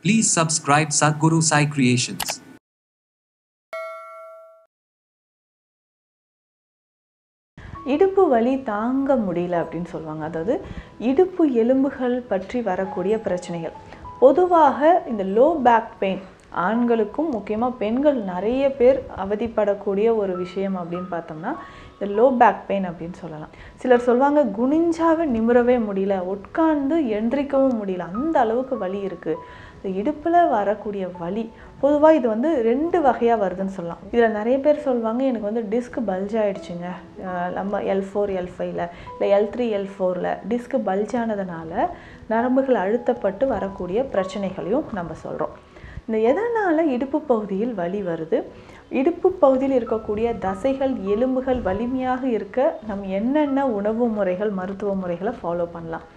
Please subscribe Sadhguru Sai Creations. இடுப்பு வலி தாங்க முடியல அப்படின்னு சொல்லுவாங்க. அதாவது இடுப்பு எலும்புகள் பற்றி வரக்கூடிய பிரச்சனைகள். பொதுவாக இந்த லோ பேக் பெயின் ஆண்களுக்கும் முக்கியமாக பெண்கள் நிறைய பேர் அவதிப்படக்கூடிய ஒரு விஷயம் அப்படின்னு பார்த்தோம்னா இந்த லோ பேக் பெயின் அப்படின்னு சொல்லலாம். சிலர் சொல்லுவாங்க குனிஞ்சாவே நிமிரவே முடியல, உட்கார்ந்து எந்திரிக்கவும் முடியல, அந்த அளவுக்கு வலி இருக்குது. இடுப்பில் வரக்கூடிய வலி பொதுவாக இது வந்து 2 வகையாக வருதுன்னு சொல்லலாம். இதில் நிறைய பேர் சொல்லுவாங்க எனக்கு வந்து டிஸ்க் பல்ஜ் ஆகிடுச்சுங்க, நம்ம L4 L5ல இல்லை L3 L4ல டிஸ்க் பல்ஜ் ஆனதுனால நரம்புகள் அழுத்தப்பட்டு வரக்கூடிய பிரச்சனைகளையும் நம்ம சொல்கிறோம். இந்த எதனால் இடுப்பு பகுதியில் வலி வருது, இடுப்பு பகுதியில் இருக்கக்கூடிய தசைகள் எலும்புகள் வலிமையாக இருக்க நம்ம என்னென்ன உணவு முறைகள் மருத்துவ முறைகளை ஃபாலோ பண்ணலாம்.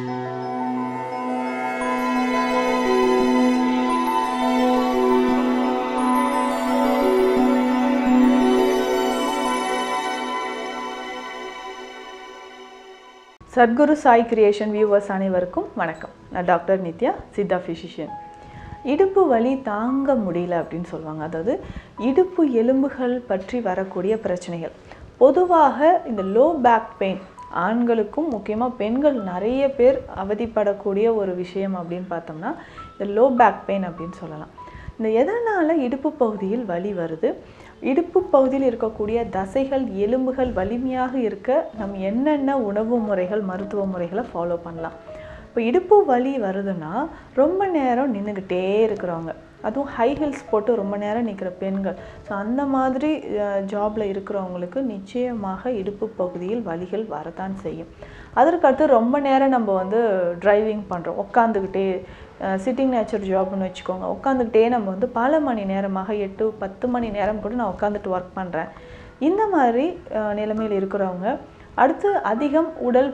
சத்குரு சாய் கிரியேஷன் வியூவர்ஸ் அனைவருக்கும் வணக்கம். நான் டாக்டர் நித்யா, சித்தா ஃபிசிஷியன். இடுப்பு வலி தாங்க முடியல அப்படின்னு சொல்லுவாங்க. அதாவது இடுப்பு எலும்புகள் பற்றி வரக்கூடிய பிரச்சனைகள். பொதுவாக இந்த லோ பேக் பெயின் ஆண்களுக்கும் முக்கியமாக பெண்கள் நிறைய பேர் அவதிப்படக்கூடிய ஒரு விஷயம் அப்படின்னு பார்த்தோம்னா இந்த லோ பேக் பெயின் அப்படின்னு சொல்லலாம். இந்த எதனால் இடுப்பு பகுதியில் வலி வருது, இடுப்பு பகுதியில் இருக்கக்கூடிய தசைகள் எலும்புகள் வலிமையாக இருக்க நம்ம என்னென்ன உணவு முறைகள் மருத்துவ முறைகளை ஃபாலோ பண்ணலாம். இப்போ இடுப்பு வலி வருதுன்னா ரொம்ப நேரம் நின்றுக்கிட்டே இருக்கிறவங்க, அதுவும் ஹை ஹீல்ஸ் போட்டு ரொம்ப நேரம் நிற்கிற பெண்கள், ஸோ அந்த மாதிரி ஜாபில் இருக்கிறவங்களுக்கு நிச்சயமாக இடுப்பு பகுதியில் வலிகள் வரத்தான் செய்யும். அதற்கடுத்து ரொம்ப நேரம் நம்ம வந்து டிரைவிங் பண்ணுறோம், உட்காந்துக்கிட்டே சிட்டிங் நேச்சர் ஜாப்னு வச்சுக்கோங்க, உட்காந்துக்கிட்டே நம்ம வந்து பல மணி நேரமாக 8-10 மணி நேரம் கூட நான் உட்காந்துட்டு ஒர்க் பண்ணுறேன். இந்த மாதிரி நிலைமையில் இருக்கிறவங்க, அடுத்து அதிகம் உடல்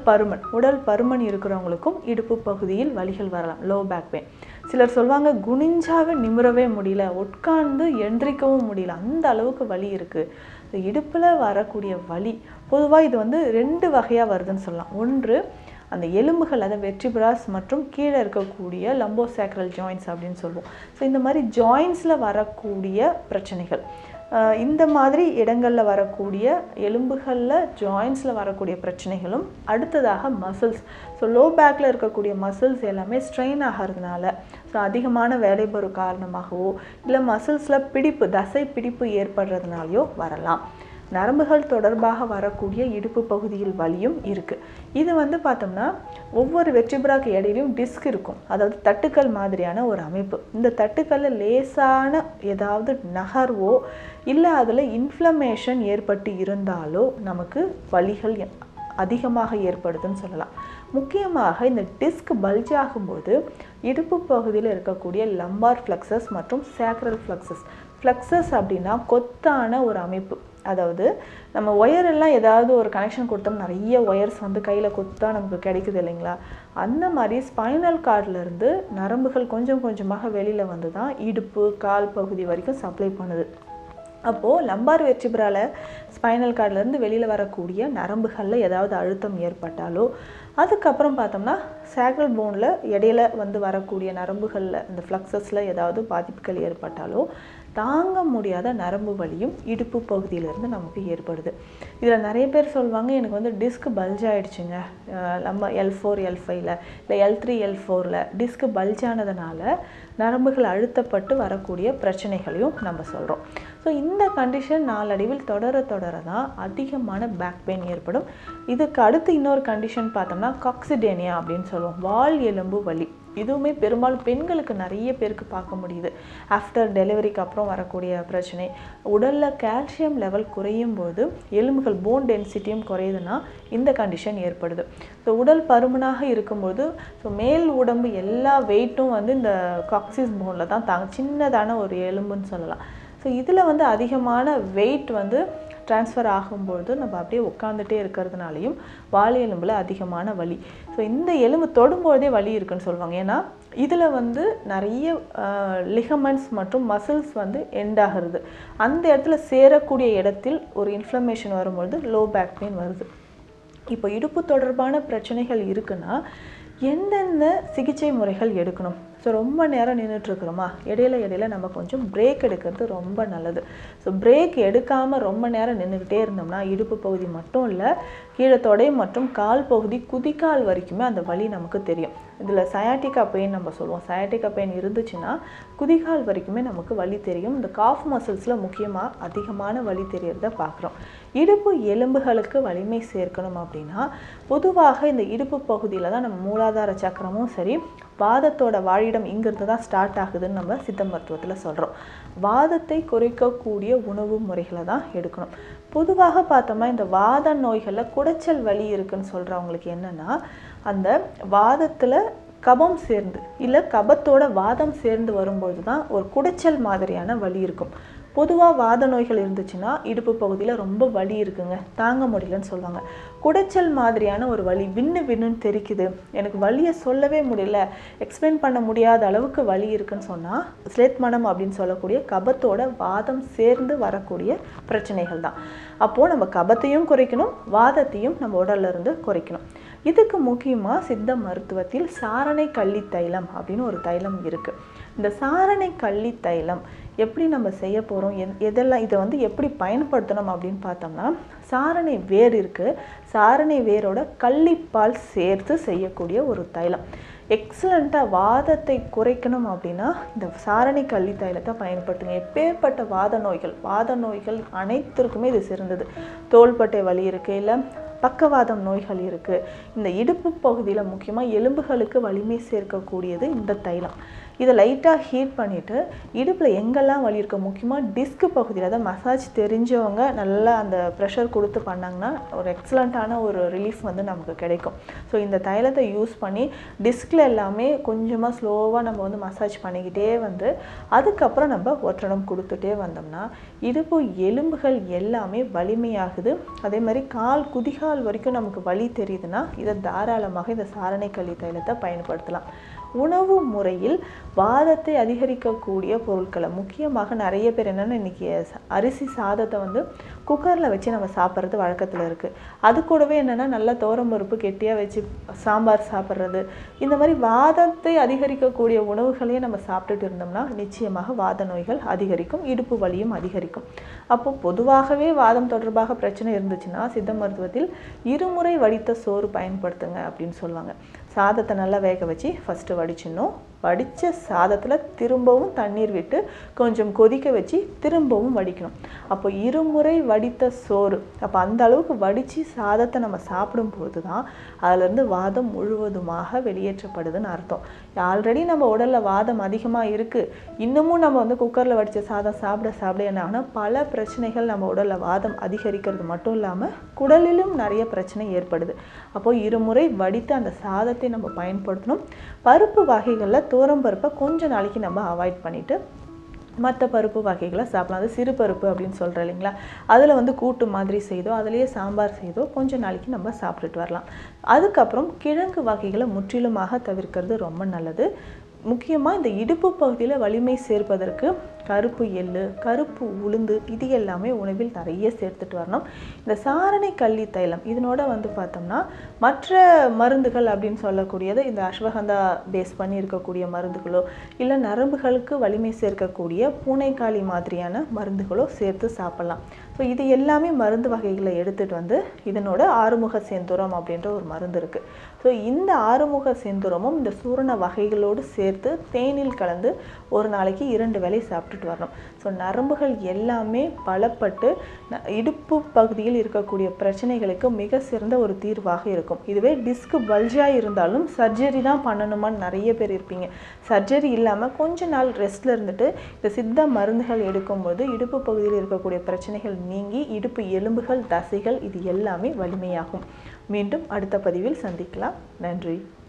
பருமன் இருக்கிறவங்களுக்கும் இடுப்பு பகுதியில் வலிகள் வரலாம், லோ பேக் பெயின். சிலர் சொல்லுவாங்க குனிஞ்சாவே நிமிரவே முடியல, உட்கார்ந்து எந்திரிக்கவும் முடியல, அந்த அளவுக்கு வலி இருக்குது. இடுப்பில் வரக்கூடிய வலி பொதுவாக இது வந்து 2 வகையாக வருதுன்னு சொல்லலாம். ஒன்று அந்த எலும்புகள், அதை வெர்டிபிராஸ் மற்றும் கீழே இருக்கக்கூடிய லம்போசாக்ரல் ஜாயின்ஸ் அப்படின்னு சொல்லுவோம். ஸோ இந்த மாதிரி ஜாயின்ஸில் வரக்கூடிய பிரச்சனைகள், இந்த மாதிரி இடங்களில் வரக்கூடிய எலும்புகளில் ஜாயின்ஸில் வரக்கூடிய பிரச்சனைகளும், அடுத்ததாக மசில்ஸ். ஸோ லோ பேக்கில் இருக்கக்கூடிய மசில்ஸ் எல்லாமே ஸ்ட்ரெயின் ஆகிறதுனால, ஸோ அதிகமான வேலைபரு காரணமாகவோ இல்லை மசில்ஸில் தசை பிடிப்பு ஏற்படுறதுனாலையோ வரலாம். நரம்புகள் தொடர்பாக வரக்கூடிய இடுப்பு பகுதியில் வலியும் இருக்குது. இது வந்து பார்த்தோம்னா ஒவ்வொரு வெர்டிபிராக்கு இடையிலையும் டிஸ்க் இருக்கும், அதாவது தட்டுக்கள் மாதிரியான ஒரு அமைப்பு. இந்த தட்டுக்களில் லேசான ஏதாவது நகர்வோ இல்லை அதில் இன்ஃப்ளமேஷன் ஏற்பட்டு இருந்தாலோ நமக்கு வலிகள் அதிகமாக ஏற்படுதுன்னு சொல்லலாம். முக்கியமாக இந்த டிஸ்க் பல்ஜ் ஆகும்போது இடுப்பு பகுதியில் இருக்கக்கூடிய லம்பார் ஃப்ளெக்ஸஸ் மற்றும் சேக்ரல் ஃப்ளெக்ஸஸ். ஃப்ளெக்ஸஸ் அப்படின்னா கொத்தான ஒரு அமைப்பு, அதாவது நம்ம ஒயரெல்லாம் ஏதாவது ஒரு கனெக்ஷன் கொடுத்தோம், நிறைய ஒயர்ஸ் வந்து கையில் கொத்தா நமக்கு கிடைக்குது இல்லைங்களா, அந்த மாதிரி ஸ்பைனல் கார்ட்லேருந்து நரம்புகள் கொஞ்சம் கொஞ்சமாக வெளியில் வந்து தான் இடுப்பு கால் பகுதி வரைக்கும் சப்ளை பண்ணுது. அப்போது லம்பார் வெர்டிபிரால ஸ்பைனல் கார்ட்லேருந்து வெளியில் வரக்கூடிய நரம்புகளில் ஏதாவது அழுத்தம் ஏற்பட்டாலோ, அதுக்கப்புறம் பார்த்தோம்னா சேக்ரல் போனில் இடையில வந்து வரக்கூடிய நரம்புகளில் இந்த ஃப்ளக்ஸஸில் ஏதாவது பாதிப்புகள் ஏற்பட்டாலோ தாங்க முடியாத நரம்பு வலியும் இடுப்பு பகுதியிலேருந்து நமக்கு ஏற்படுது. இதில் நிறைய பேர் சொல்லுவாங்க எனக்கு வந்து டிஸ்க் பல்ஜ் ஆகிடுச்சுங்க, நம்ம L4 L5ல இல்லை L3 L4ல டிஸ்க் பல்ஜ் ஆனதுனால நரம்புகள் அழுத்தப்பட்டு வரக்கூடிய பிரச்சனைகளையும் நம்ம சொல்கிறோம். ஸோ இந்த கண்டிஷன் நாளடைவில் தொடர தான் அதிகமான பேக் பெயின் ஏற்படும். இதுக்கு அடுத்து இன்னொரு கண்டிஷன் பார்த்தோம்னா காக்சிடேனியா அப்படின்னு சொல்லுவோம், வால் எலும்பு வலி. இதுவுமே பெரும்பாலும் பெண்களுக்கு நிறைய பேருக்கு பார்க்க முடியுது. ஆஃப்டர் டெலிவரிக்கு அப்புறம் வரக்கூடிய பிரச்சனை, உடலில் கால்சியம் லெவல் குறையும் போது எலும்புகள் போன் டென்சிட்டியும் குறையுதுன்னா இந்த கண்டிஷன் ஏற்படுது. ஸோ உடல் பருமனாக இருக்கும்போது மேல் உடம்பு எல்லா வெயிட்டும் வந்து இந்த காக்சிஸ் போனில் தான் சின்னதான ஒரு எலும்புன்னு சொல்லலாம். ஸோ இதில் வந்து அதிகமான வெயிட் வந்து ட்ரான்ஸ்ஃபர் ஆகும்பொழுது நம்ம அப்படியே உட்காந்துட்டே இருக்கிறதுனாலையும் வால் எலும்பில் அதிகமான வலி. ஸோ இந்த எலும்பு தொடும்போதே வலி இருக்குன்னு சொல்லுவாங்க. ஏன்னா இதில் வந்து நிறைய லிகமெண்ட்ஸ் மற்றும் மசில்ஸ் வந்து எண்ட் ஆகிறது. அந்த இடத்துல சேரக்கூடிய இடத்தில் ஒரு இன்ஃப்ளமேஷன் வரும்பொழுது லோ பேக் பெயின் வருது. இப்போ இடுப்பு தொடர்பான பிரச்சனைகள் இருக்குன்னா எந்தெந்த சிகிச்சை முறைகள் எடுக்கணும்? ஸோ ரொம்ப நேரம் நின்றுட்டுருக்குறோமா, இடையில நம்ம கொஞ்சம் பிரேக் எடுக்கிறது ரொம்ப நல்லது. ஸோ பிரேக் எடுக்காமல் ரொம்ப நேரம் நின்றுக்கிட்டே இருந்தோம்னா இடுப்பு பகுதி மட்டும் இல்லை, கீழே தொடை மற்றும் கால் பகுதி குதிக்கால் வரைக்குமே அந்த வலி நமக்கு தெரியும். இதில் சயாட்டிகா பெயின் நம்ம சொல்லுவோம். சயாட்டிகா பெயின் இருந்துச்சுன்னா குதிகால் வரைக்குமே நமக்கு வலி தெரியும். இந்த காஃப் மசில்ஸில் முக்கியமாக அதிகமான வலி தெரியறத பார்க்குறோம். இடுப்பு எலும்புகளுக்கு வலிமை சேர்க்கணும் அப்படின்னா பொதுவாக இந்த இடுப்பு பகுதியில் தான் நம்ம மூலாதார சக்கரமும் சரி, வாதத்தோட வாழிடம் இங்கிருந்து தான் ஸ்டார்ட் ஆகுதுன்னு நம்ம சித்த மருத்துவத்தில் சொல்கிறோம். வாதத்தை குறைக்கக்கூடிய உணவு முறைகளை தான் எடுக்கணும். பொதுவாக பார்த்தோம்னா இந்த வாத நோய்களில் குடைச்சல் வலி இருக்குன்னு சொல்கிறவங்களுக்கு என்னென்னா, அந்த வாதத்தில் கபம் சேர்ந்து இல்லை கபத்தோட வாதம் சேர்ந்து வரும்பொழுது தான் ஒரு குடைச்சல் மாதிரியான வலி இருக்கும். பொதுவாக வாத நோய்கள் இருந்துச்சுன்னா இடுப்பு பகுதியில் ரொம்ப வலி இருக்குங்க, தாங்க முடியலன்னு சொல்லுவாங்க. குடைச்சல் மாதிரியான ஒரு வலி, விண்ணுன்னு தெரிக்குது, எனக்கு வலியை சொல்லவே முடியல, எக்ஸ்பிளைன் பண்ண முடியாத அளவுக்கு வலி இருக்குன்னு சொன்னால் ஸ்லேத்மனம் அப்படின்னு சொல்லக்கூடிய கபத்தோட வாதம் சேர்ந்து வரக்கூடிய பிரச்சனைகள் தான். அப்போது நம்ம கபத்தையும் குறைக்கணும், வாதத்தையும் நம்ம உடல்ல இருந்து குறைக்கணும். இதுக்கு முக்கியமாக சித்த மருத்துவத்தில் சாரணை கள்ளி தைலம் அப்படின்னு ஒரு தைலம் இருக்குது. இந்த சாரணை கள்ளி தைலம் எப்படி நம்ம செய்ய போகிறோம், எதெல்லாம் இதை எப்படி பயன்படுத்தணும் அப்படின்னு பார்த்தோம்னா, சாரணை வேர் இருக்குது, சாரணை வேரோட கள்ளிப்பால் சேர்த்து செய்யக்கூடிய ஒரு தைலம். எக்ஸலண்ட்டாக வாதத்தை குறைக்கணும் அப்படின்னா இந்த சாரணை கள்ளி தைலத்தை பயன்படுத்துங்க. எப்பேற்பட்ட வாத நோய்கள் அனைத்திற்குமே இது சிறந்தது. தோள்பட்டை வலி இருக்குது, இல்லை பக்கவாதம் நோய்கள் இருக்குது, இந்த இடுப்பு பகுதியில் முக்கியமாக எலும்புகளுக்கு வலிமை சேர்க்கக்கூடியது இந்த தைலம். இதை லைட்டாக ஹீட் பண்ணிவிட்டு இடுப்பில் எங்கெல்லாம் வலி இருக்குது, முக்கியமாக டிஸ்க் பகுதியில் தான் மசாஜ் தெரிஞ்சவங்க நல்லா அந்த ப்ரெஷர் கொடுத்து பண்ணாங்கன்னா ஒரு எக்ஸலண்ட்டான ஒரு ரிலீஃப் நமக்கு கிடைக்கும். ஸோ இந்த தைலத்தை யூஸ் பண்ணி டிஸ்கில் எல்லாமே கொஞ்சமாக ஸ்லோவாக நம்ம மசாஜ் பண்ணிக்கிட்டே அதுக்கப்புறம் நம்ம ஒற்றடம் கொடுத்துட்டே வந்தோம்னா இடுப்பு எலும்புகள் எல்லாமே வலிமையாகுது. அதே மாதிரி குதிகால் வரைக்கும் நமக்கு வலி தெரியுதுன்னா இதை தாராளமாக இந்த சாரணை கள்ளி தைலத்தை பயன்படுத்தலாம். உணவு முறையில் வாதத்தை அதிகரிக்கக்கூடிய பொருட்களை முக்கியமாக நிறைய பேர் என்னென்னா இன்றைக்கி அரிசி சாதத்தை குக்கரில் வச்சு நம்ம சாப்பிட்றது வழக்கத்தில் இருக்குது. அது கூடவே என்னென்னா நல்லா துவரம்பருப்பு கெட்டியாக வச்சு சாம்பார் சாப்பிட்றது, இந்த மாதிரி வாதத்தை அதிகரிக்கக்கூடிய உணவுகளையே நம்ம சாப்பிட்டுட்டு இருந்தோம்னா நிச்சயமாக வாத நோய்கள் அதிகரிக்கும், இடுப்பு வலியும் அதிகரிக்கும். அப்போ பொதுவாகவே வாதம் தொடர்பாக பிரச்சனை இருந்துச்சுன்னா சித்த மருத்துவத்தில் இருமுறை வடித்த சோறு பயன்படுத்துங்க அப்படின்னு சொல்லுவாங்க. சாதத்தை நல்லா வேக வச்சு ஃபஸ்ட்டு வடிச்சிடணும். வடித்த சாதத்தில் திரும்பவும் தண்ணீர் விட்டு கொஞ்சம் கொதிக்க வச்சு திரும்பவும் வடிக்கணும். அப்போ இருமுறை வடித்த சோறு, அப்போ அந்த அளவுக்கு வடித்து சாதத்தை நம்ம சாப்பிடும்போது தான் அதிலேருந்து வாதம் முழுவதுமாக வெளியேற்றப்படுதுன்னு அர்த்தம். ஆல்ரெடி நம்ம உடலில் வாதம் அதிகமாக இருக்குது, இன்னமும் நம்ம குக்கரில் வடித்த சாதம் சாப்பிட என்ன ஆகுனா பல பிரச்சனைகள் நம்ம உடலில் வாதம் அதிகரிக்கிறது மட்டும் இல்லாமல் குடலிலும் நிறைய பிரச்சனை ஏற்படுது. அப்போது இருமுறை வடித்து அந்த சாதத்தை நம்ம பயன்படுத்தணும். பருப்பு வகைகளில் துவரம்பருப்பை கொஞ்சம் நாளைக்கு நம்ம அவாய்ட் பண்ணிவிட்டு மற்ற பருப்பு வகைகளை சாப்பிடலாம். அது சிறு பருப்பு அப்படின்னு சொல்கிறோம் இல்லைங்களா, அதில் கூட்டு மாதிரி செய்தோ அதிலேயே சாம்பார் செய்தோ கொஞ்சம் நாளைக்கு நம்ம சாப்பிட்டுட்டு வரலாம். அதுக்கப்புறம் கிழங்கு வகைகளை முற்றிலுமாக தவிர்க்கிறது ரொம்ப நல்லது. முக்கியமாக இந்த இடுப்பு பகுதியில் வலிமை சேர்ப்பதற்கு கருப்பு எள்ளு, கருப்பு உளுந்து இது எல்லாமே உணவில் நிறைய சேர்த்துட்டு வரணும். இந்த சாரணை கள்ளி தைலம் இதனோட பார்த்தோம்னா மற்ற மருந்துகள் அப்படின்னு சொல்லக்கூடியது இந்த அஸ்வகந்தா பேஸ் பண்ணி இருக்கக்கூடிய மருந்துகளோ இல்லை நரம்புகளுக்கு வலிமை சேர்க்கக்கூடிய பூனைக்காளி மாதிரியான மருந்துகளோ சேர்த்து சாப்பிட்லாம். ஸோ இது எல்லாமே மருந்து வகைகளை எடுத்துகிட்டு இதனோட ஆறுமுக செந்தூரம் அப்படின்ற ஒரு மருந்து இருக்குது. ஸோ இந்த ஆறுமுக செந்தூரமும் இந்த சூரண வகைகளோடு சேர்த்து தேனில் கலந்து ஒரு நாளைக்கு 2 வேளை சாப்பிட்டுட்டு வரணும். ஸோ நரம்புகள் எல்லாமே பலப்பட்டு இடுப்பு பகுதியில் இருக்கக்கூடிய பிரச்சனைகளுக்கு மிக சிறந்த ஒரு தீர்வாக இருக்கும். இதுவே டிஸ்க் பல்ஜாக இருந்தாலும் சர்ஜரி தான் பண்ணணுமான்னு நிறைய பேர் இருப்பீங்க. சர்ஜரி இல்லாமல் கொஞ்ச நாள் ரெஸ்ட்டில் இருந்துட்டு இந்த சித்த மருந்துகள் எடுக்கும்போது இடுப்பு பகுதியில் இருக்கக்கூடிய பிரச்சனைகள் நீங்கி இடுப்பு எலும்புகள், தசைகள் இது எல்லாமே வலிமையாகும். மீண்டும் அடுத்த பதிவில் சந்திக்கலாம். நன்றி.